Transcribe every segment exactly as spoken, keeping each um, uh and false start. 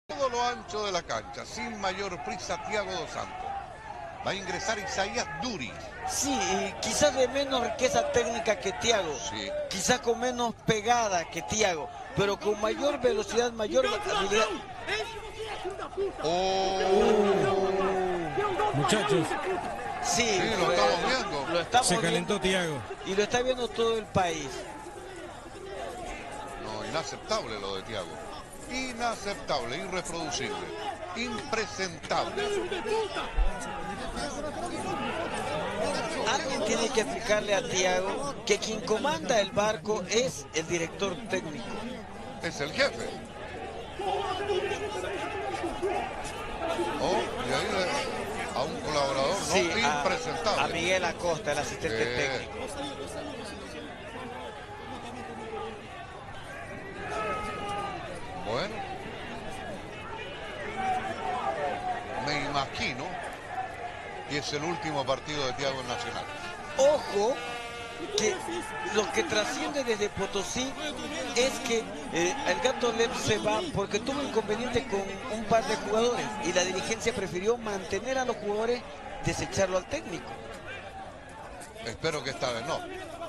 Todo lo ancho de la cancha, sin mayor prisa, Thiago dos Santos. Va a ingresar Isaías Duri. Sí, y quizás de menos riqueza técnica que Thiago. Sí. Quizás con menos pegada que Thiago, pero con mayor velocidad, mayor habilidad. Oh. Muchachos, Sí, Sí, lo estamos viendo. Lo estamos se calentó viendo, Thiago. y lo está viendo todo el país. No, inaceptable lo de Thiago. Inaceptable, irreproducible, impresentable. Alguien tiene que explicarle a Thiago que quien comanda el barco es el director técnico. Es el jefe. Oh, y ahí le- a un colaborador, no, Sí, a, impresentable. a Miguel Acosta, el asistente Sí. técnico. Bueno, me imagino que es el último partido de Thiago en Nacional. Ojo, que lo que trasciende desde Potosí es que eh, el Gato Lev se va porque tuvo inconveniente con un par de jugadores y la dirigencia prefirió mantener a los jugadores, desecharlo al técnico. Espero que esta vez no.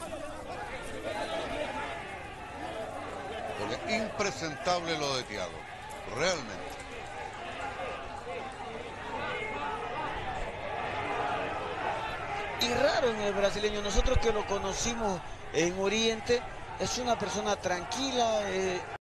Porque impresentable lo de Thiago, realmente. Y raro en el brasileño, nosotros que lo conocimos en Oriente, es una persona tranquila, eh,